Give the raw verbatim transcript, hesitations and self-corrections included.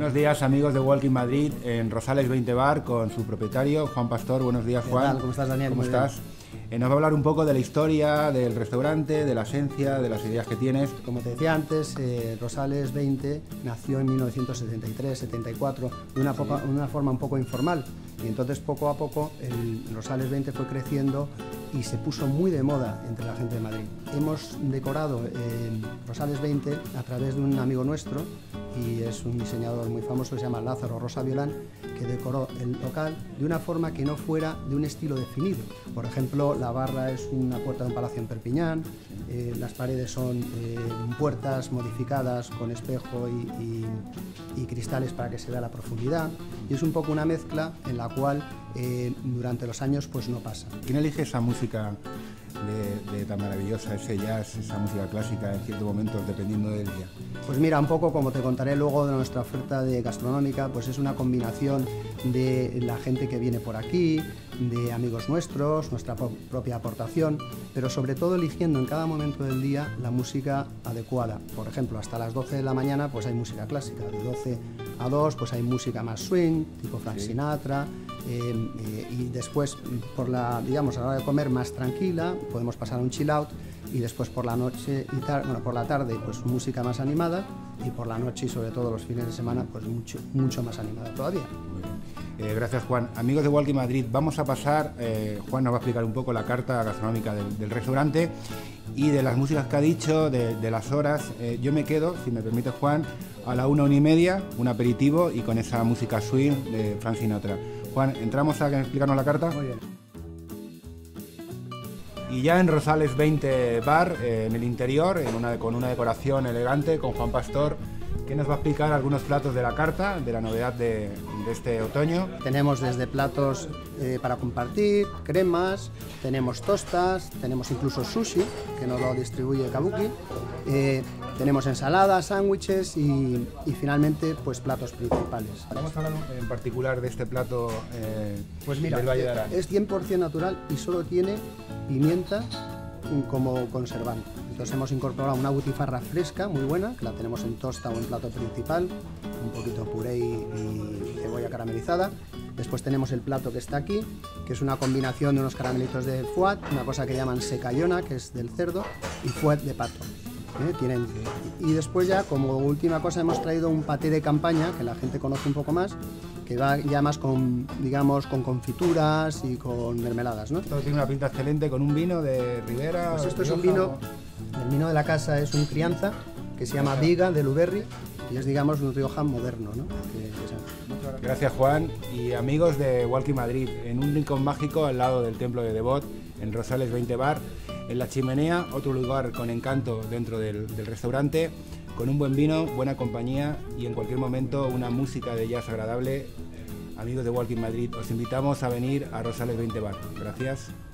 Buenos días, amigos de Walking Madrid, en Rosales veinte Bar con su propietario, Juan Pastor. Buenos días, Juan. ¿Qué tal? ¿Cómo estás, Daniel? ¿Cómo Muy estás? Eh, nos va a hablar un poco de la historia del restaurante, de la esencia, de las ideas que tienes. Como te decía antes, eh, Rosales veinte nació en mil novecientos setenta y tres setenta y cuatro de una, poca, una forma un poco informal. Y entonces, poco a poco, el Rosales veinte fue creciendo y se puso muy de moda entre la gente de Madrid. Hemos decorado eh, Rosales veinte a través de un amigo nuestro, y es un diseñador muy famoso que se llama Lázaro Rosa Violán, que decoró el local de una forma que no fuera de un estilo definido. Por ejemplo, la barra es una puerta de un palacio en Perpiñán, eh, las paredes son eh, puertas modificadas con espejo y, y, y cristales para que se vea la profundidad, y es un poco una mezcla en la cual eh, durante los años pues no pasa. ¿Quién elige esa música de, de tan maravillosa, ese jazz, esa música clásica en ciertos momentos dependiendo del día? Pues mira, un poco como te contaré luego de nuestra oferta de gastronómica, pues es una combinación de la gente que viene por aquí, de amigos nuestros, nuestra propia aportación, pero sobre todo eligiendo en cada momento del día la música adecuada. Por ejemplo, hasta las doce de la mañana pues hay música clásica, de doce a dos pues hay música más swing, tipo Frank Sí. Sinatra, eh, eh, y después por la, digamos, a la hora de comer más tranquila, podemos pasar a un chill out, y después por la noche y tar bueno, por la tarde pues música más animada, y por la noche y sobre todo los fines de semana pues mucho, mucho más animada todavía. Muy bien. Eh, gracias, Juan. Amigos de Walking Madrid, vamos a pasar, eh, Juan nos va a explicar un poco la carta gastronómica del, del restaurante y de las músicas que ha dicho, de, de las horas. Eh, yo me quedo, si me permite, Juan, a la una, una y media, un aperitivo y con esa música swing de Frank Sinatra. Juan, ¿entramos a explicarnos la carta? Muy bien. Y ya en Rosales veinte Bar, eh, en el interior, en una, con una decoración elegante, con Juan Pastor, que nos va a explicar algunos platos de la carta, de la novedad de, de este otoño. Tenemos desde platos eh, para compartir, cremas, tenemos tostas, tenemos incluso sushi, que nos lo distribuye Kabuki, eh, tenemos ensaladas, sándwiches y, y finalmente pues platos principales. Vamos a hablar en particular de este plato eh, Pues mira, del Valle de Arán. es cien por cien natural y solo tiene pimienta como conservante. Entonces hemos incorporado una butifarra fresca muy buena, que la tenemos en tosta o en plato principal, un poquito de puré y, y cebolla caramelizada. Después tenemos el plato que está aquí, que es una combinación de unos caramelitos de foie, una cosa que llaman secayona, que es del cerdo, y foie de pato. ¿Eh? Tienen, y después ya, como última cosa, hemos traído un paté de campaña, que la gente conoce un poco más, que va ya más con, digamos, con confituras y con mermeladas, ¿no? Esto tiene una pinta excelente con un vino de Ribera. Pues esto es un Rioja, vino, el vino de la casa es un crianza que se llama Viga de Luberri, y es, digamos, un Rioja moderno, ¿no? Que, que Gracias, Juan. Y amigos de Walking Madrid, en un rincón mágico al lado del templo de Devot, en Rosales veinte Bar, en la chimenea, otro lugar con encanto dentro del, del restaurante, con un buen vino, buena compañía y en cualquier momento una música de jazz agradable. Amigos de Walking Madrid, os invitamos a venir a Rosales veinte Bar. Gracias.